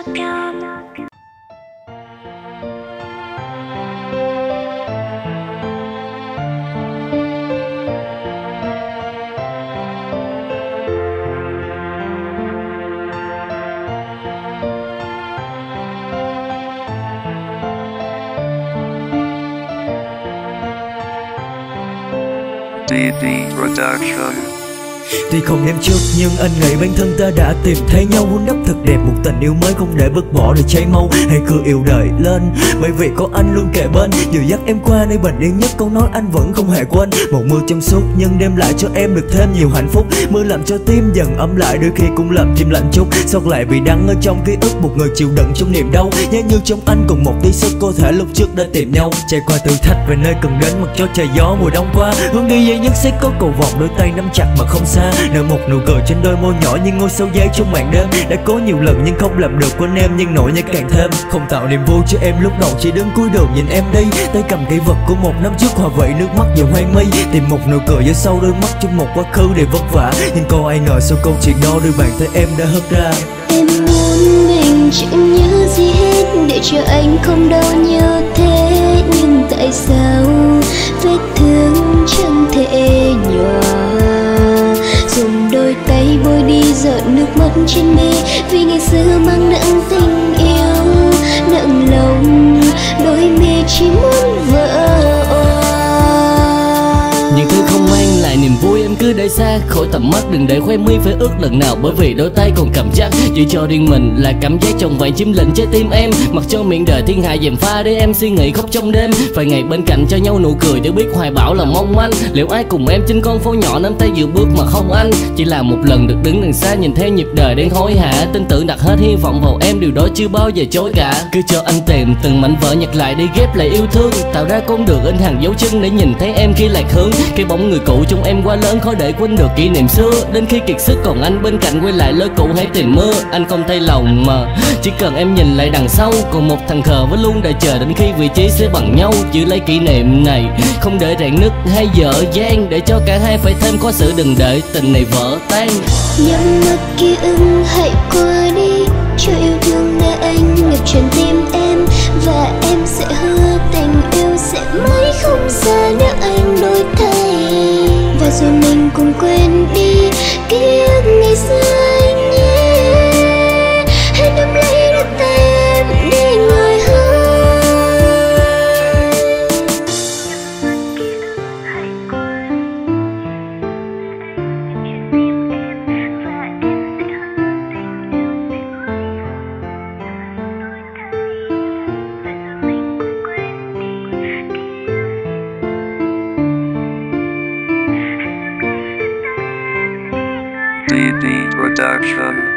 DD Production. Tuy không đêm trước nhưng anh nghĩ bản thân ta đã tìm thấy nhau. Vun đắp thật đẹp một tình yêu mới, không để vứt bỏ để cháy mau. Hãy cứ yêu đời lên, bởi vì có anh luôn kề bên, dìu dắt em qua nơi bình yên nhất. Câu nói anh vẫn không hề quên. Một mưa trong suốt nhưng đem lại cho em được thêm nhiều hạnh phúc. Mưa làm cho tim dần ấm lại, đôi khi cũng làm tim lạnh chút. Sót lại vì đắng ở trong ký ức, một người chịu đựng trong niềm đau. Nhớ như trong anh còn một tí sức, có thể lúc trước đã tìm nhau. Chạy qua thử thách về nơi cần đến, mặc cho trời gió mùa đông qua. Hướng đi dây nhất sẽ có cầu vòng, đôi tay nắm chặt mà không xa. Nở một nụ cười trên đôi môi nhỏ như ngôi sao giấy trong màn đêm. Đã có nhiều lần nhưng không làm được quên em, nhưng nỗi nhớ càng thêm. Không tạo niềm vui cho em lúc đầu, chỉ đứng cuối đường nhìn em đi. Tay cầm cây vật của một năm trước, hòa vậy nước mắt giờ hoang mi. Tìm một nụ cười ở sau đôi mắt trong một quá khứ đầy vất vả. Nhưng có ai ngờ sau câu chuyện đó đôi bàn tay em đã hất ra. Em muốn mình chẳng nhớ gì hết, để cho anh không đau như thế. Nhưng tại sao vết thương chẳng thể nhòa, dùng đôi tay bôi đi giọt nước mắt trên mi. Vì ngày xưa mang nặng tình yêu, nặng lòng đôi mi chỉ muốn vỡ òa. Những thứ không mang lại niềm vui em cứ để xa khỏi tầm mắt, đừng để khoe mi phải ướt lần nào. Bởi vì đôi tay còn cầm chắc, chỉ cho riêng mình là cảm giác trong vàng chiếm lĩnh trái tim em. Mặc cho miệng đời thiên hạ dèm pha để em suy nghĩ khóc trong đêm. Vài ngày bên cạnh cho nhau nụ cười để biết hoài bão là mong manh. Liệu ai cùng em trên con phố nhỏ nắm tay dự bước mà không anh? Chỉ là một lần được đứng đằng xa nhìn theo nhịp đời đang hối hả. Tin tưởng đặt hết hy vọng vào em, điều đó chưa bao giờ chối cả. Cứ cho anh tìm từng mảnh vỡ nhặt lại để ghép lại yêu thương, tạo ra con đường in hàng dấu chân để nhìn thấy em khi lạc hướng. Cái bóng người cũ trong em quá lớn, khó để quên được kỷ niệm xưa. Đến khi kiệt sức còn anh bên cạnh, quay lại lối cũ hãy tìm mưa. Anh không thay lòng mà chỉ cần em nhìn lại đằng sau, còn một thằng khờ vẫn luôn đợi chờ đến khi vị trí sẽ bằng nhau. Giữ lấy kỷ niệm này, không để rạn nứt hay dở dang, để cho cả hai phải thêm khó xử, đừng để tình này vỡ tan. Nhắm mắt ký ức hãy qua đi, cho yêu thương nơi anh ngập tràn tim em. Và em sẽ hứa tình yêu sẽ mãi không xa nếu anh đổi thay. Và rồi mình cùng quên đi ký ức ngày xưa anh nhé. Hãy nắm lấy đôi tay em để ngồi hơn. DD Production.